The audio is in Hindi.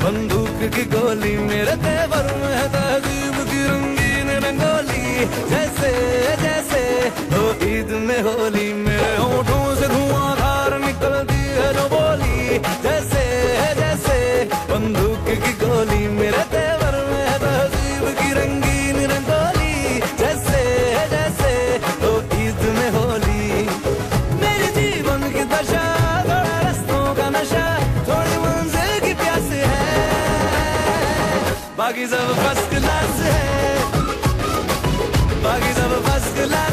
बंदूक की गोली मेरे तेवर में है तहजीब की रंगीन रंगोली। जैसे जैसे हो ईद में होली, मेरे होठों से धुआंधार निकलती है जो बोली। जैसे जैसे बंदूक की गोली मेरे तेवर में है तहजीब की रंगीन रंगोली। जैसे जैसे हो ईद में होली, मेरे जीवन की दशा थोड़ा रस्तों का नशा, थोड़ी मंजिल की प्यास है, बाकी सब फर्स्ट क्लास है, बाकी सब फर्स्ट क्लास